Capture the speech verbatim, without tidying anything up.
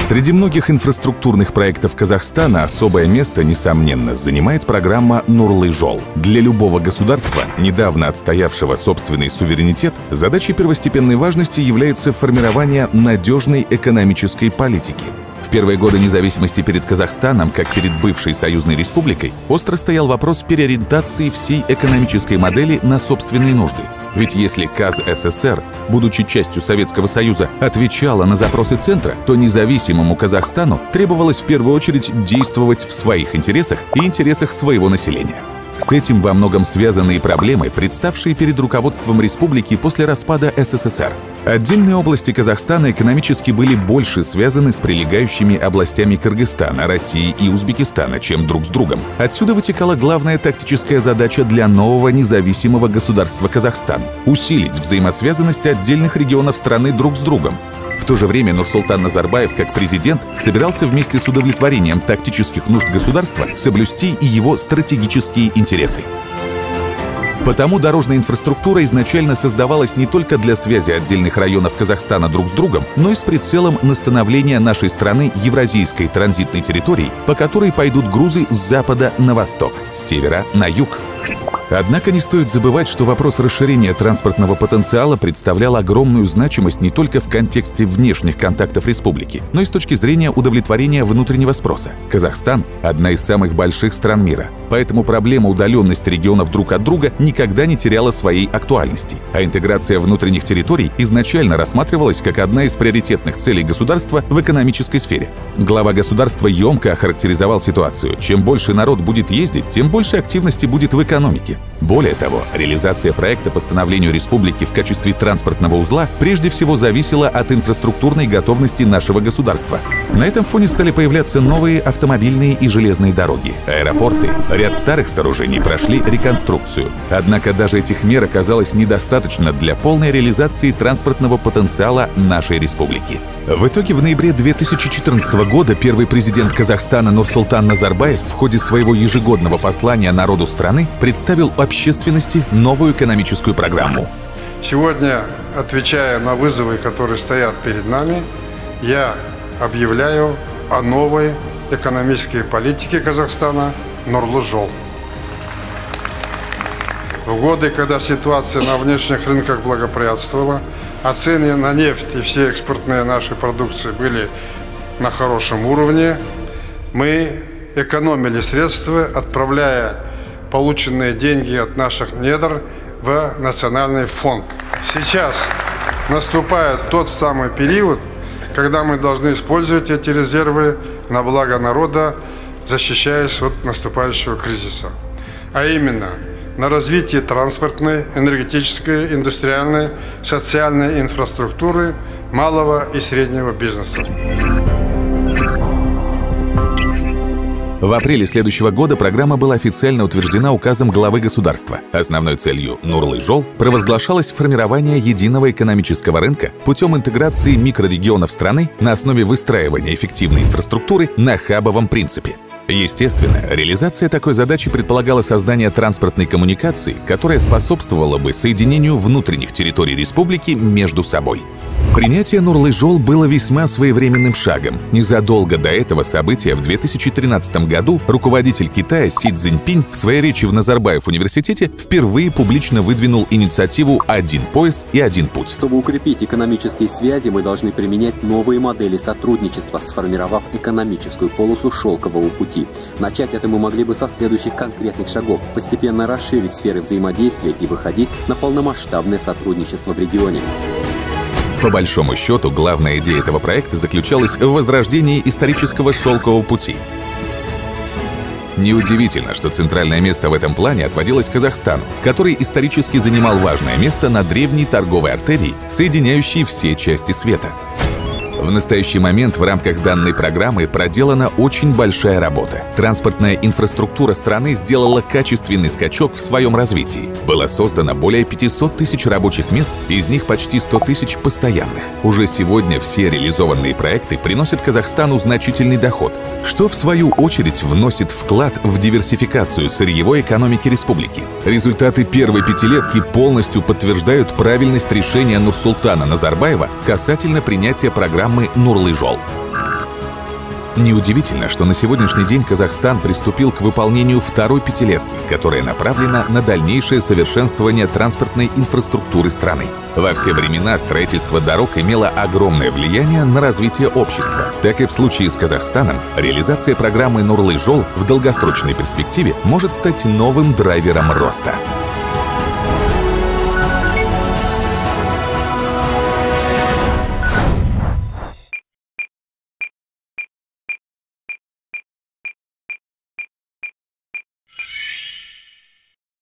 Среди многих инфраструктурных проектов Казахстана особое место, несомненно, занимает программа «Нурлы-Жол». Для любого государства, недавно отстоявшего собственный суверенитет, задачей первостепенной важности является формирование надежной экономической политики. В первые годы независимости перед Казахстаном, как перед бывшей союзной республикой, остро стоял вопрос переориентации всей экономической модели на собственные нужды. Ведь если КазССР, будучи частью Советского Союза, отвечала на запросы центра, то независимому Казахстану требовалось в первую очередь действовать в своих интересах и интересах своего населения. С этим во многом связаны и проблемы, представшие перед руководством республики после распада СССР. Отдельные области Казахстана экономически были больше связаны с прилегающими областями Кыргызстана, России и Узбекистана, чем друг с другом. Отсюда вытекала главная тактическая задача для нового независимого государства Казахстан – усилить взаимосвязанность отдельных регионов страны друг с другом. В то же время Нурсултан Назарбаев, как президент, собирался вместе с удовлетворением тактических нужд государства соблюсти и его стратегические интересы. Потому дорожная инфраструктура изначально создавалась не только для связи отдельных районов Казахстана друг с другом, но и с прицелом на становление нашей страны евразийской транзитной территорией, по которой пойдут грузы с запада на восток, с севера на юг. Однако не стоит забывать, что вопрос расширения транспортного потенциала представлял огромную значимость не только в контексте внешних контактов республики, но и с точки зрения удовлетворения внутреннего спроса. Казахстан – одна из самых больших стран мира, поэтому проблема удаленности регионов друг от друга никогда не теряла своей актуальности, а интеграция внутренних территорий изначально рассматривалась как одна из приоритетных целей государства в экономической сфере. Глава государства емко охарактеризовал ситуацию: чем больше народ будет ездить, тем больше активности будет в экономике. Более того, реализация проекта по становлению республики в качестве транспортного узла прежде всего зависела от инфраструктурной готовности нашего государства. На этом фоне стали появляться новые автомобильные и железные дороги, аэропорты. Ряд старых сооружений прошли реконструкцию. Однако даже этих мер оказалось недостаточно для полной реализации транспортного потенциала нашей республики. В итоге в ноябре две тысячи четырнадцатого года первый президент Казахстана Нурсултан Назарбаев в ходе своего ежегодного послания народу страны представил общественности новую экономическую программу. Сегодня, отвечая на вызовы, которые стоят перед нами, я объявляю о новой экономической политике Казахстана «Нурлы-Жол». В годы, когда ситуация на внешних рынках благоприятствовала, а цены на нефть и все экспортные наши продукции были на хорошем уровне, мы экономили средства, отправляя полученные деньги от наших недр в национальный фонд. Сейчас наступает тот самый период, когда мы должны использовать эти резервы на благо народа, защищаясь от наступающего кризиса. А именно на развитие транспортной, энергетической, индустриальной, социальной инфраструктуры, малого и среднего бизнеса. В апреле следующего года программа была официально утверждена указом главы государства. Основной целью «Нурлы-Жол» провозглашалось формирование единого экономического рынка путем интеграции микрорегионов страны на основе выстраивания эффективной инфраструктуры на хабовом принципе. Естественно, реализация такой задачи предполагала создание транспортной коммуникации, которая способствовала бы соединению внутренних территорий республики между собой. Принятие Нурлы-Жол было весьма своевременным шагом. Незадолго до этого события в две тысячи тринадцатом году руководитель Китая Си Цзиньпинь в своей речи в Назарбаев университете впервые публично выдвинул инициативу «Один пояс и один путь». Чтобы укрепить экономические связи, мы должны применять новые модели сотрудничества, сформировав экономическую полосу шелкового пути. Начать это мы могли бы со следующих конкретных шагов: постепенно расширить сферы взаимодействия и выходить на полномасштабное сотрудничество в регионе. По большому счету, главная идея этого проекта заключалась в возрождении исторического шелкового пути. Неудивительно, что центральное место в этом плане отводилось Казахстану, который исторически занимал важное место на древней торговой артерии, соединяющей все части света. В настоящий момент в рамках данной программы проделана очень большая работа. Транспортная инфраструктура страны сделала качественный скачок в своем развитии. Было создано более пятисот тысяч рабочих мест, из них почти сто тысяч постоянных. Уже сегодня все реализованные проекты приносят Казахстану значительный доход, что в свою очередь вносит вклад в диверсификацию сырьевой экономики республики. Результаты первой пятилетки полностью подтверждают правильность решения Нурсултана Назарбаева касательно принятия программы «Нурлы-Жол». Неудивительно, что на сегодняшний день Казахстан приступил к выполнению второй пятилетки, которая направлена на дальнейшее совершенствование транспортной инфраструктуры страны. Во все времена строительство дорог имело огромное влияние на развитие общества. Так и в случае с Казахстаном реализация программы «Нурлы Жол» в долгосрочной перспективе может стать новым драйвером роста.